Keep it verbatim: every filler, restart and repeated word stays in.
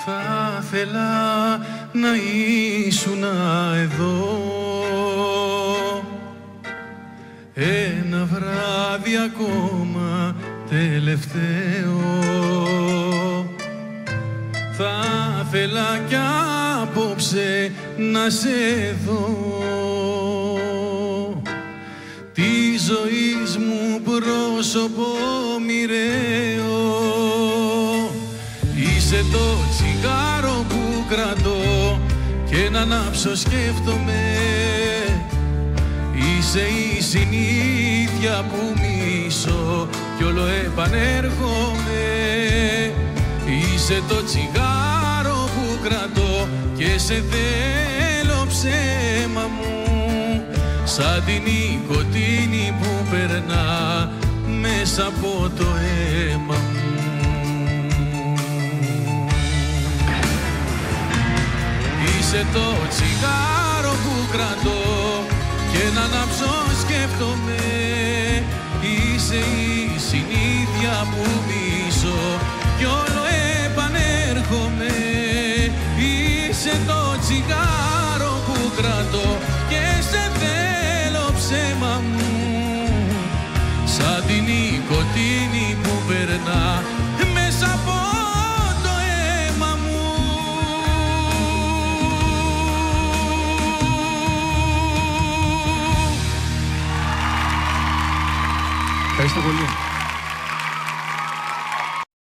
Θα ήθελα να ήσουν εδώ ένα βράδυ ακόμα τελευταίο. Θα ήθελα κι απόψε να σε δω, τη ζωής μου πρόσωπο μοιραίο. Είσαι το τσιγάρο που κρατώ και να ανάψω σκέφτομαι. Είσαι η συνήθεια που μισώ κι όλο επανέρχομαι. Είσαι το τσιγάρο που κρατώ και σε θέλω ψέμα μου, σαν την νοικοτήνη που περνά μέσα από το αίμα μου. Είσαι το τσιγάρο που κρατώ και να ανάψω σκέφτομαι. Είσαι η συνήθεια που μισώ κι όλο επανέρχομαι. Είσαι το τσιγάρο που κρατώ και σε θέλω ψέμα μου, σαν την νοικοτήνη που περνά